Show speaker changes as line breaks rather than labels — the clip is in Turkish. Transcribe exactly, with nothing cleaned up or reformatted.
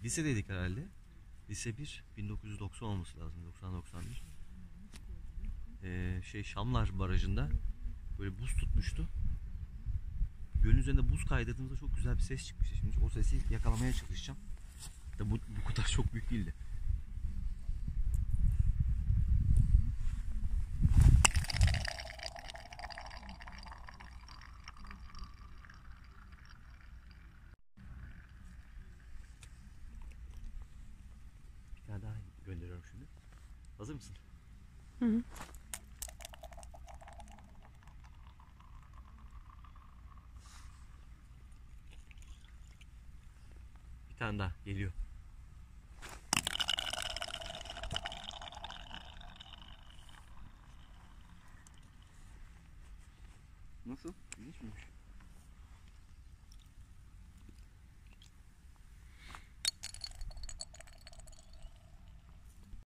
lisedeydik herhalde. Lise bir, bin dokuz yüz doksan olması lazım. doksan doksan bir. Ee, şey Şamlar Barajı'nda böyle buz tutmuştu. Gölün üzerinde buz kaydırdığımızda çok güzel bir ses çıkmıştı. Şimdi o sesi yakalamaya çalışacağım. Da bu, bu kadar çok büyük değildi. Bir tane daha gönderiyorum şimdi. Hazır mısın?
Hı hı.
Bir tane daha geliyor. Nasıl? İlginç miymiş?